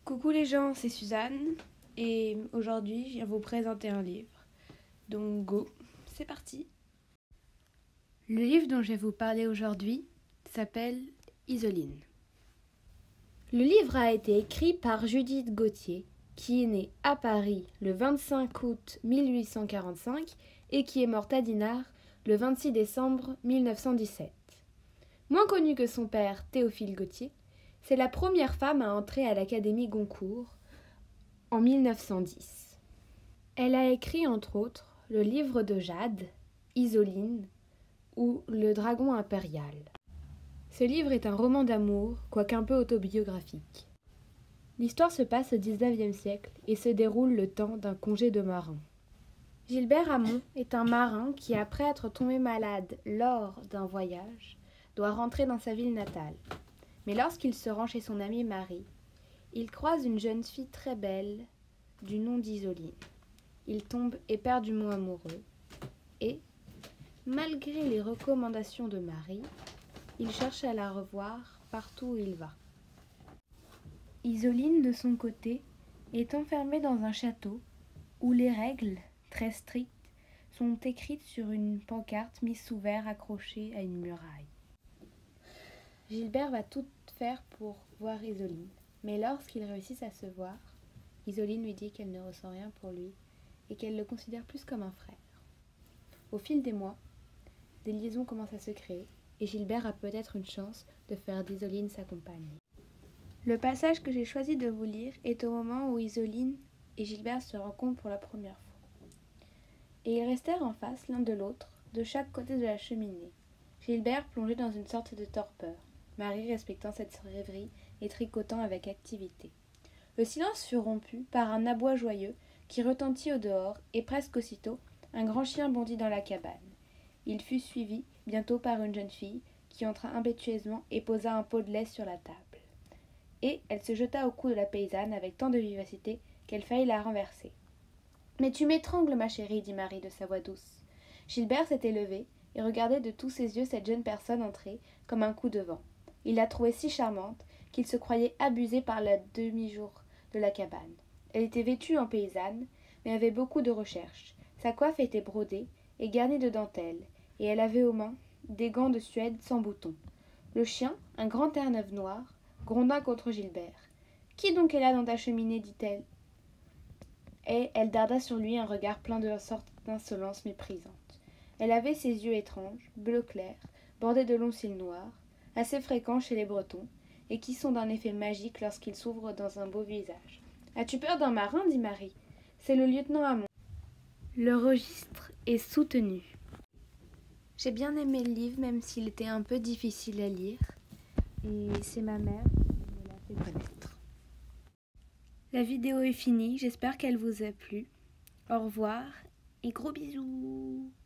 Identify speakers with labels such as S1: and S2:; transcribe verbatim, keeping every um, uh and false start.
S1: Coucou les gens, c'est Suzanne et aujourd'hui je viens vous présenter un livre. Donc go, c'est parti. Le livre dont je vais vous parler aujourd'hui s'appelle Isoline. Le livre a été écrit par Judith Gauthier, qui est née à Paris le vingt-cinq août mille huit cent quarante-cinq et qui est morte à Dinard le vingt-six décembre mille neuf cent dix-sept. Moins connue que son père Théophile Gautier, c'est la première femme à entrer à l'Académie Goncourt en mille neuf cent dix. Elle a écrit entre autres le livre de Jade, Isoline ou Le dragon impérial. Ce livre est un roman d'amour, quoique un peu autobiographique. L'histoire se passe au dix-neuvième siècle et se déroule le temps d'un congé de marin. Gilbert Hamon est un marin qui, après être tombé malade lors d'un voyage, doit rentrer dans sa ville natale. Mais lorsqu'il se rend chez son amie Marie, il croise une jeune fille très belle du nom d'Isoline. Il tombe éperdument amoureux et, malgré les recommandations de Marie, il cherche à la revoir partout où il va. Isoline, de son côté, est enfermée dans un château où les règles, très strictes, sont écrites sur une pancarte mise sous verre accrochée à une muraille. Gilbert va tout faire pour voir Isoline, mais lorsqu'ils réussissent à se voir, Isoline lui dit qu'elle ne ressent rien pour lui et qu'elle le considère plus comme un frère. Au fil des mois, des liaisons commencent à se créer et Gilbert a peut-être une chance de faire d'Isoline sa compagne. Le passage que j'ai choisi de vous lire est au moment où Isoline et Gilbert se rencontrent pour la première fois. Et ils restèrent en face l'un de l'autre, de chaque côté de la cheminée. Gilbert plongé dans une sorte de torpeur, Marie respectant cette rêverie et tricotant avec activité. Le silence fut rompu par un aboi joyeux qui retentit au dehors, et presque aussitôt, un grand chien bondit dans la cabane. Il fut suivi bientôt par une jeune fille qui entra impétueusement et posa un pot de lait sur la table. Et elle se jeta au cou de la paysanne avec tant de vivacité qu'elle faillit la renverser. « Mais tu m'étrangles, ma chérie, dit Marie de sa voix douce. » Gilbert s'était levé et regardait de tous ses yeux cette jeune personne entrer comme un coup de vent. Il la trouvait si charmante qu'il se croyait abusé par la demi-jour de la cabane. Elle était vêtue en paysanne, mais avait beaucoup de recherche. Sa coiffe était brodée et garnie de dentelles, et elle avait aux mains des gants de Suède sans boutons. Le chien, un grand terre-neuve noir, gronda contre Gilbert. « Qui donc est là dans ta cheminée ?» dit-elle. Et elle darda sur lui un regard plein de sorte d'insolence méprisante. Elle avait ses yeux étranges, bleu clair, bordés de longs cils noirs, assez fréquents chez les Bretons, et qui sont d'un effet magique lorsqu'ils s'ouvrent dans un beau visage. « As-tu peur d'un marin ?» dit Marie. « C'est le lieutenant Hamon. » Le registre est soutenu. J'ai bien aimé le livre, même s'il était un peu difficile à lire, et c'est ma mère qui me l'a fait connaître. La vidéo est finie, j'espère qu'elle vous a plu. Au revoir et gros bisous.